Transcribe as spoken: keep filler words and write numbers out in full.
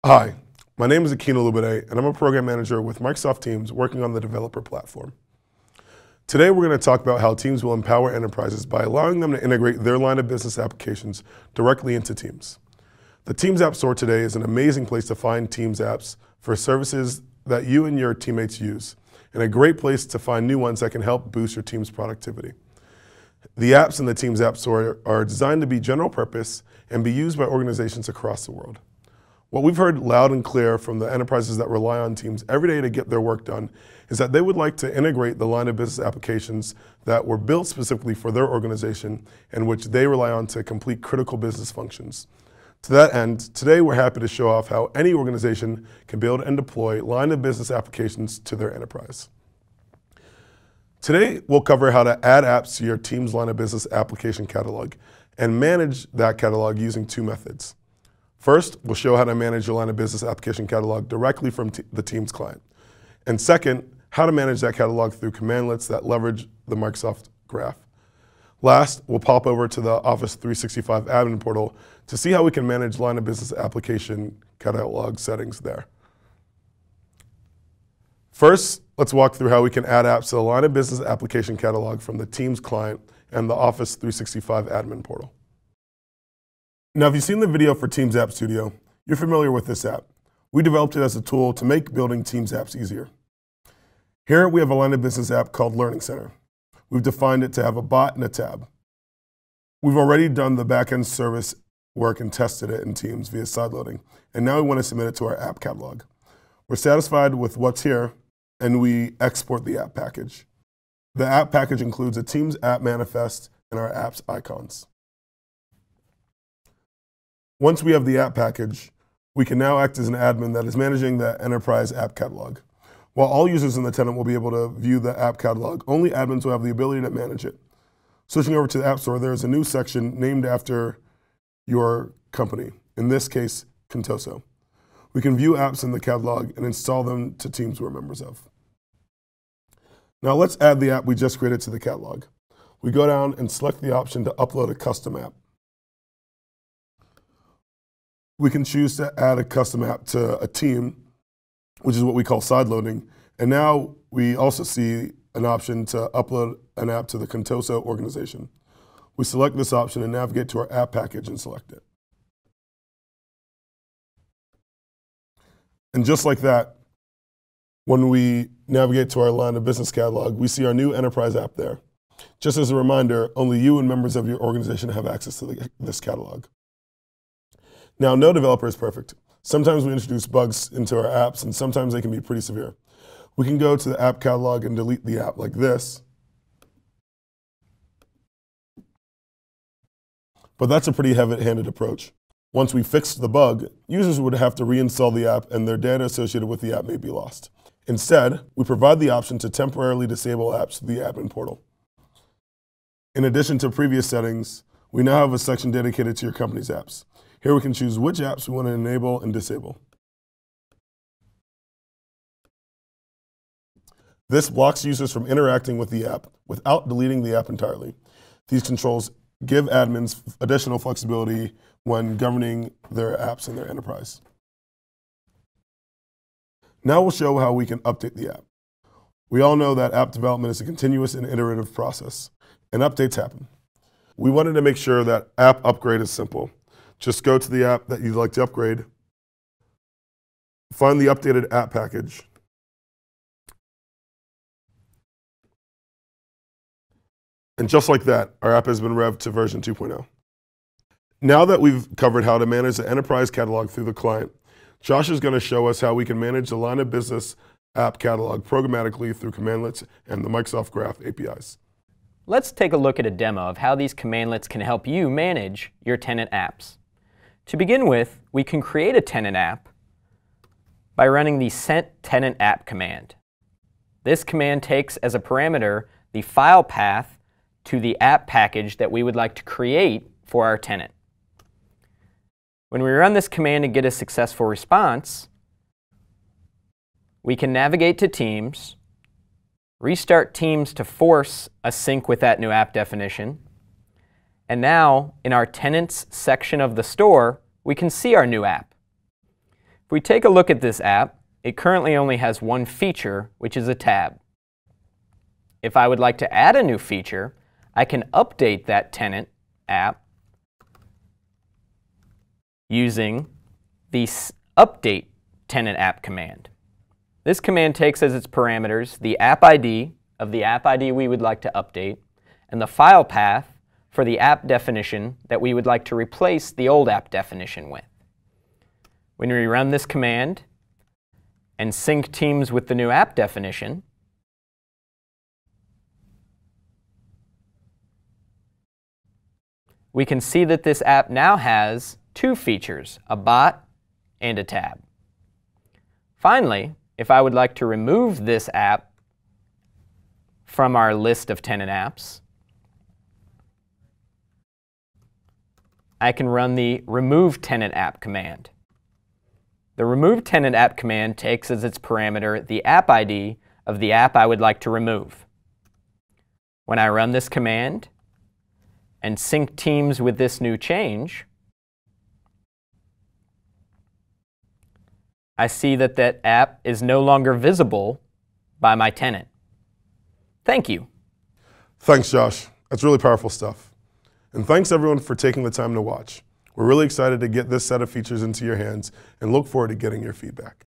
Hi, my name is L O B, and I'm a program manager with Microsoft Teams working on the developer platform. Today we're going to talk about how Teams will empower enterprises by allowing them to integrate their line of business applications directly into Teams. The Teams App Store today is an amazing place to find Teams apps for services that you and your teammates use, and a great place to find new ones that can help boost your team's productivity. The apps in the Teams App Store are designed to be general purpose and be used by organizations across the world. What we've heard loud and clear from the enterprises that rely on Teams every day to get their work done is that they would like to integrate the line of business applications that were built specifically for their organization and which they rely on to complete critical business functions. To that end, today we're happy to show off how any organization can build and deploy line of business applications to their enterprise. Today we'll cover how to add apps to your Teams line of business application catalog and manage that catalog using two methods. First, we'll show how to manage your line of business application catalog directly from the Teams client. And second, how to manage that catalog through commandlets that leverage the Microsoft Graph. Last, we'll pop over to the Office three sixty-five admin portal to see how we can manage line of business application catalog settings there. First, let's walk through how we can add apps to the line of business application catalog from the Teams client and the Office three sixty-five admin portal. Now, if you've seen the video for Teams App Studio, you're familiar with this app. We developed it as a tool to make building Teams apps easier. Here we have a line of business app called Learning Center. We've defined it to have a bot and a tab. We've already done the backend service work and tested it in Teams via sideloading, and now we want to submit it to our app catalog. We're satisfied with what's here, and we export the app package. The app package includes a Teams app manifest and our app's icons. Once we have the app package, we can now act as an admin that is managing the enterprise app catalog. While all users in the tenant will be able to view the app catalog, only admins will have the ability to manage it. Switching over to the App Store, there is a new section named after your company, in this case, Contoso. We can view apps in the catalog and install them to Teams we're members of. Now let's add the app we just created to the catalog. We go down and select the option to upload a custom app. We can choose to add a custom app to a team, which is what we call sideloading. And now we also see an option to upload an app to the Contoso organization. We select this option and navigate to our app package and select it. And just like that, when we navigate to our line of business catalog, we see our new enterprise app there. Just as a reminder, only you and members of your organization have access to the, this catalog. Now, no developer is perfect. Sometimes we introduce bugs into our apps, and sometimes they can be pretty severe. We can go to the app catalog and delete the app like this. But that's a pretty heavy-handed approach. Once we fix the bug, users would have to reinstall the app, and their data associated with the app may be lost. Instead, we provide the option to temporarily disable apps to the admin portal. In addition to previous settings, we now have a section dedicated to your company's apps. Here we can choose which apps we want to enable and disable. This blocks users from interacting with the app without deleting the app entirely. These controls give admins additional flexibility when governing their apps in their enterprise. Now we'll show how we can update the app. We all know that app development is a continuous and iterative process, and updates happen. We wanted to make sure that app upgrade is simple. Just go to the app that you'd like to upgrade, find the updated app package, and just like that, our app has been revved to version two point oh. Now that we've covered how to manage the enterprise catalog through the client, Josh is going to show us how we can manage the line of business app catalog programmatically through commandlets and the Microsoft Graph A P Is. Let's take a look at a demo of how these commandlets can help you manage your tenant apps. To begin with, we can create a tenant app by running the sent tenant app command. This command takes as a parameter the file path to the app package that we would like to create for our tenant. When we run this command and get a successful response, we can navigate to Teams, restart Teams to force a sync with that new app definition, And now, in our tenants section of the store, we can see our new app. If we take a look at this app, it currently only has one feature, which is a tab. If I would like to add a new feature, I can update that tenant app using the update tenant app command. This command takes as its parameters the app I D of the app I D we would like to update and the file path for the app definition that we would like to replace the old app definition with. When we run this command and sync Teams with the new app definition, we can see that this app now has two features, a bot and a tab. Finally, if I would like to remove this app from our list of tenant apps, I can run the remove tenant app command. The remove tenant app command takes as its parameter the app I D of the app I would like to remove. When I run this command and sync Teams with this new change, I see that that app is no longer visible by my tenant. Thank you. Thanks, Josh. That's really powerful stuff. And thanks everyone for taking the time to watch. We're really excited to get this set of features into your hands and look forward to getting your feedback.